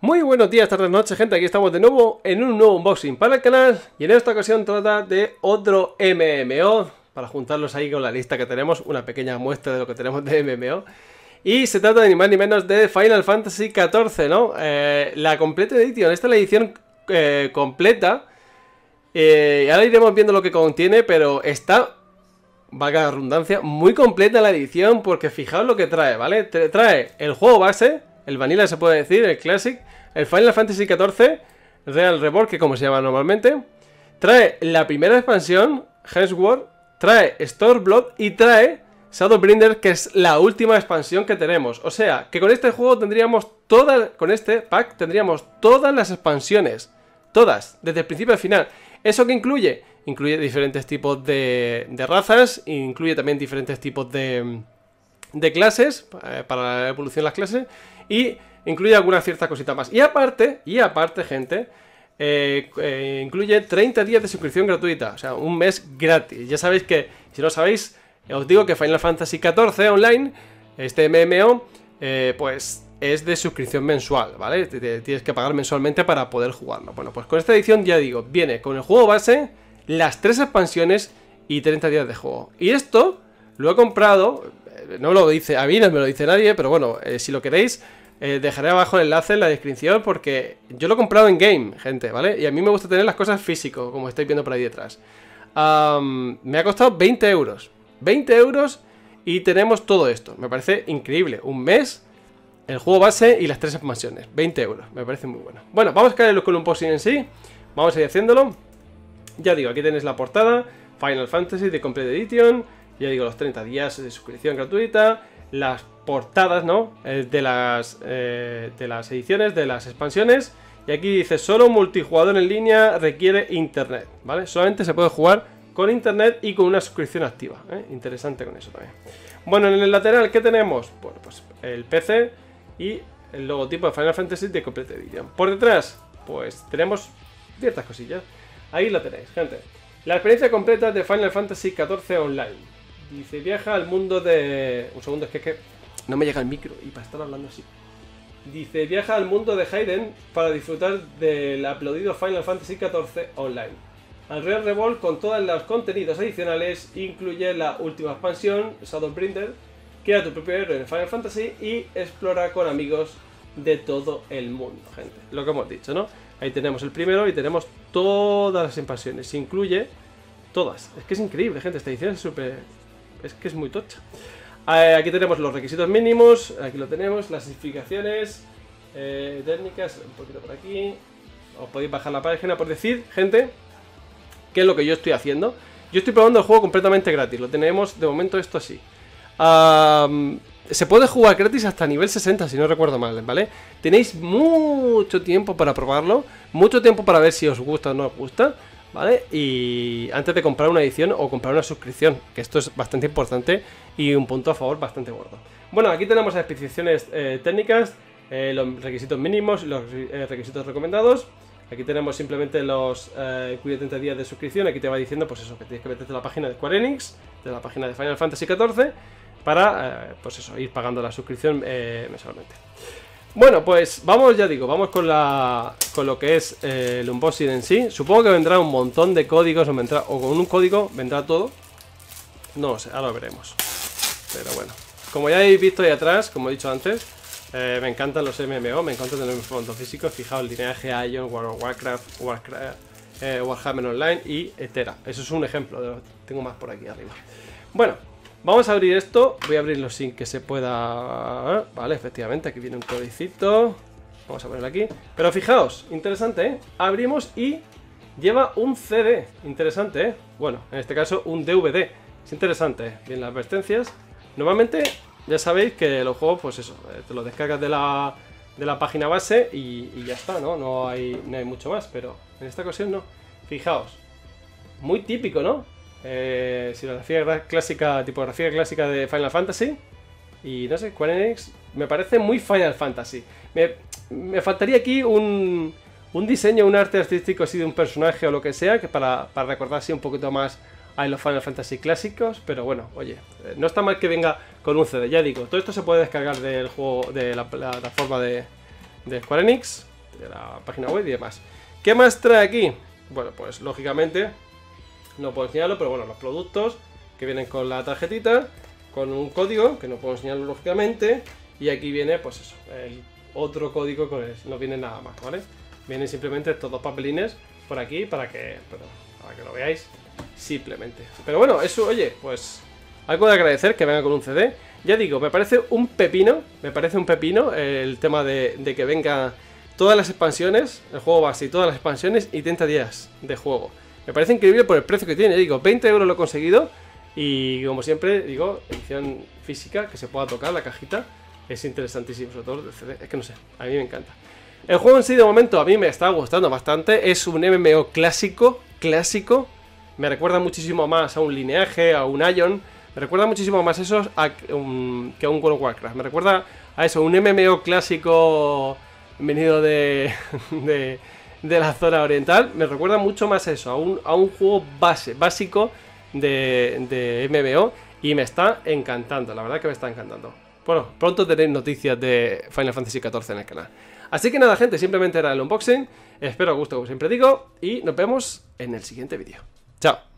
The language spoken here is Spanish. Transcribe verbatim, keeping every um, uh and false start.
Muy buenos días, tardes, noches, gente. Aquí estamos de nuevo en un nuevo unboxing para el canal. Y en esta ocasión trata de otro M M O, para juntarlos ahí con la lista que tenemos, una pequeña muestra de lo que tenemos de M M O. Y se trata de ni más ni menos de Final Fantasy catorce, ¿no? Eh, la Complete Edition. Esta es la edición eh, completa. Eh, y ahora iremos viendo lo que contiene, pero está, valga la redundancia, muy completa la edición, porque fijaos lo que trae, ¿vale? Trae el juego base, el Vanilla se puede decir, el Classic, el Final Fantasy catorce, Real Reborn, que como se llama normalmente. Trae la primera expansión, Heartsward, trae Stormblood y trae Shadowbringers, que es la última expansión que tenemos. O sea, que con este juego tendríamos todas, con este pack tendríamos todas las expansiones. Todas, desde el principio al final. ¿Eso qué incluye? Incluye diferentes tipos de, de razas, incluye también diferentes tipos de, de clases, eh, para la evolución de las clases, y incluye algunas ciertas cositas más. Y aparte, y aparte, gente, eh, eh, incluye treinta días de suscripción gratuita, o sea, un mes gratis. Ya sabéis que, si no sabéis, os digo que Final Fantasy catorce Online, este M M O, eh, pues es de suscripción mensual, ¿vale? Te, te, tienes que pagar mensualmente para poder jugarlo. Bueno, pues con esta edición, ya digo, viene con el juego base, las tres expansiones y treinta días de juego. Y esto lo he comprado, no lo dice, a mí no me lo dice nadie, pero bueno, eh, si lo queréis, eh, dejaré abajo el enlace en la descripción, porque yo lo he comprado en game, gente, ¿vale? Y a mí me gusta tener las cosas físico, como estáis viendo por ahí detrás. Um, me ha costado veinte euros. veinte euros y tenemos todo esto. Me parece increíble. Un mes, el juego base y las tres expansiones. veinte euros. Me parece muy bueno. Bueno, vamos a caer con un unboxing en sí. Vamos a ir haciéndolo. Ya digo, aquí tenéis la portada. Final Fantasy de Complete Edition. Ya digo, los treinta días de suscripción gratuita. Las portadas, ¿no? Eh, de, las, eh, de las ediciones, de las expansiones. Y aquí dice, solo multijugador en línea requiere internet, ¿vale? Solamente se puede jugar con internet y con una suscripción activa, ¿eh? Interesante con eso también. Bueno, en el lateral, ¿qué tenemos? Bueno, pues el P C y el logotipo de Final Fantasy de Complete Edition. Por detrás, pues tenemos ciertas cosillas. Ahí la tenéis, gente. La experiencia completa de Final Fantasy catorce Online. Dice, viaja al mundo de... Un segundo, es que, es que no me llega el micro y para estar hablando así. Dice, viaja al mundo de Hayden para disfrutar del aplaudido Final Fantasy catorce Online. Al Real Reborn, con todos los contenidos adicionales, incluye la última expansión, Shadowbringers, crea tu propio héroe en Final Fantasy y explora con amigos de todo el mundo, gente. Lo que hemos dicho, ¿no? Ahí tenemos el primero y tenemos todas las expansiones. Se incluye todas. Es que es increíble, gente. Esta edición es súper... Es que es muy tocha. Eh, aquí tenemos los requisitos mínimos. Aquí lo tenemos. Las especificaciones eh, técnicas. Un poquito por aquí. Os podéis bajar la página por decir, gente, qué es lo que yo estoy haciendo. Yo estoy probando el juego completamente gratis. Lo tenemos de momento esto así. Um, se puede jugar gratis hasta nivel sesenta, si no recuerdo mal, ¿vale? Tenéis mucho tiempo para probarlo. Mucho tiempo para ver si os gusta o no os gusta, ¿vale? Y antes de comprar una edición o comprar una suscripción, que esto es bastante importante y un punto a favor bastante gordo. Bueno, aquí tenemos las especificaciones eh, técnicas, eh, los requisitos mínimos y los eh, requisitos recomendados. Aquí tenemos simplemente los eh, incluye treinta días de suscripción. Aquí te va diciendo, pues eso, que tienes que meterte a la página de Square Enix, de la página de Final Fantasy catorce, para, eh, pues eso, ir pagando la suscripción eh, mensualmente. Bueno, pues vamos, ya digo, vamos con la con lo que es eh, el unboxing en sí. Supongo que vendrá un montón de códigos, o, vendrá, o con un código vendrá todo. No lo sé, ahora lo veremos. Pero bueno, como ya habéis visto ahí atrás, como he dicho antes, Eh, me encantan los M M O, me encanta tener un fondo físico. Fijaos, el lineaje Ion, World of Warcraft, Warcraft eh, Warhammer Online y Etera. Eso es un ejemplo, de lo, tengo más por aquí arriba. Bueno, vamos a abrir esto. Voy a abrirlo sin que se pueda... Vale, efectivamente, aquí viene un codicito. Vamos a ponerlo aquí. Pero fijaos, interesante, ¿eh? Abrimos y lleva un C D. Interesante, ¿eh? Bueno, en este caso un D V D. Es interesante, ¿eh? Bien las advertencias. Normalmente... Ya sabéis que los juegos, pues eso, te los descargas de la, de la página base y, y ya está, ¿no? No hay, no hay mucho más, pero en esta ocasión no. Fijaos, muy típico, ¿no? Eh, silografía clásica, tipografía clásica de Final Fantasy. Y no sé, Square Enix me parece muy Final Fantasy. Me, me faltaría aquí un, un diseño, un arte artístico así de un personaje o lo que sea, que para, para recordarse un poquito más a los Final Fantasy clásicos, pero bueno, oye, no está mal que venga con un C D, ya digo, todo esto se puede descargar del juego, de la plataforma de, de Square Enix, de la página web y demás. ¿Qué más trae aquí? Bueno, pues lógicamente no puedo enseñarlo, pero bueno, los productos que vienen con la tarjetita, con un código, que no puedo enseñarlo lógicamente, y aquí viene, pues eso, el otro código con el, no viene nada más, ¿vale? Vienen simplemente estos dos papelines por aquí para que, pero, para que lo veáis simplemente. Pero bueno, eso, oye, pues algo de agradecer que venga con un C D. Ya digo, me parece un pepino, me parece un pepino el tema de, de que venga todas las expansiones, el juego base y todas las expansiones y treinta días de juego. Me parece increíble por el precio que tiene, digo, veinte euros lo he conseguido y como siempre digo, edición física, que se pueda tocar la cajita, es interesantísimo, sobre todo el C D, es que no sé, a mí me encanta. El juego en sí de momento a mí me está gustando bastante, es un M M O clásico, clásico, me recuerda muchísimo más a un Lineage, a un Ion, me recuerda muchísimo más eso a un, que a un World of Warcraft, me recuerda a eso, un M M O clásico venido de... de de la zona oriental, me recuerda mucho más eso, a un, a un juego base, básico de, de M M O y me está encantando, la verdad que me está encantando. Bueno, pronto tenéis noticias de Final Fantasy catorce en el canal. Así que nada gente, simplemente era el unboxing, espero os guste como siempre digo y nos vemos en el siguiente vídeo. Chao.